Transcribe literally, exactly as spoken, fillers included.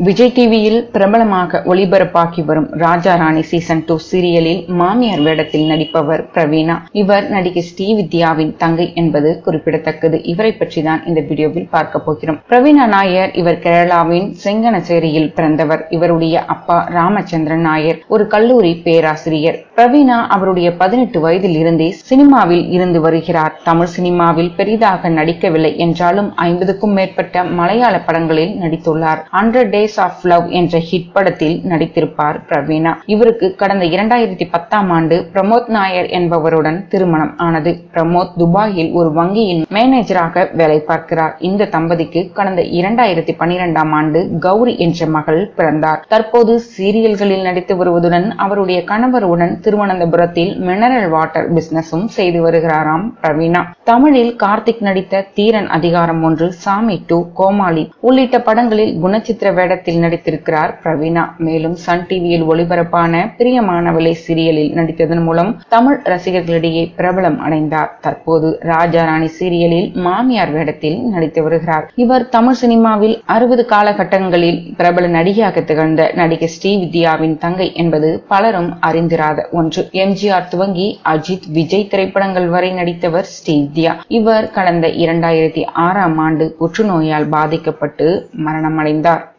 விஜய் டிவியில் பிரபலமாக ஒளிபரப்பாகி வரும் ராஜா ராணி சீசன் டூ சீரியலில் மாமியார் வேடத்தில் நடிப்பவர் பிரவீனா. இவர் நடிகை ஸ்ரீவித்யாவின் தங்கை என்பது குறிப்பிடத்தக்கது. இவரை பற்றி தான் இந்த வீடியோவில் பார்க்க போகிறோம். பிரவீனா நாயர் இவர் கேரளாவின் செங்கனச்சேரியில் பிறந்தவர். இவருடைய அப்பா ராமச்சந்திரன் நாயர் ஒரு கல்லூரி பேராசிரியர். பிரவீனா அவருடைய பதினெட்டு வயதில் இருந்தே சினிமாவில் இருந்து வருகிறார். தமிழ் சினிமாவில் பெரிதாக நடிக்கவில்லை என்றாலும் ஐம்பதுக்கும் மேற்பட்ட மலையாள படங்களில் நடித்துள்ளார். ஹண்ட்ரட் டேஸ் ஆஃப் லவ் என்ற ஹிட் படத்தில் நடித்திருப்பார் பிரவீனா. இவருக்கு கடந்த இரண்டாயிரத்தி பத்தாம் ஆண்டு பிரமோத் நாயர் என்பவருடன் திருமணம் ஆனது. பிரமோத் துபாயில் ஒரு வங்கியின் மேனேஜராக வேலை பார்க்கிறார். இந்த தம்பதிக்கு கடந்த இரண்டாயிரத்தி பன்னிரெண்டாம் ஆண்டு கௌரி என்ற மகள் பிறந்தார். தற்போது சீரியல்களில் நடித்து வருவதுடன் அவருடைய கணவருடன் திருவனந்தபுரத்தில் மினரல் வாட்டர் பிசினஸும் செய்து வருகிறாராம் பிரவீனா. தமிழில் கார்த்திக் நடித்த தீரன் அதிகாரம் ஒன்று, சாமி டூ, கோமாளி உள்ளிட்ட படங்களில் குணச்சித்திர வேடத்தில் நடித்திருக்கிறார் பிரவீனா. மேலும் சன் டிவியில் ஒளிபரப்பான பிரியமானவளே சீரியலில் நடித்ததன் மூலம் தமிழ் ரசிகர்களிடையே பிரபலம் அடைந்தார். தற்போது ராஜா ராணி சீரியலில் மாமியார் வேடத்தில் நடித்து வருகிறார். இவர் தமிழ் சினிமாவில் அறுபது காலகட்டங்களில் பிரபல நடிகையாக திகழ்ந்த நடிகை ஸ்ரீவித்யாவின் தங்கை என்பது பலரும் அறிந்திராத ஒன்று. எம்ஜிஆர் துவங்கி அஜித், விஜய் திரைப்படங்கள் வரை நடித்தவர் ஸ்ரீவித்யா. இவர் கடந்த இரண்டாயிரத்தி ஆறாம் ஆண்டு புற்றுநோயால் பாதிக்கப்பட்டு மரணமடைந்தார்.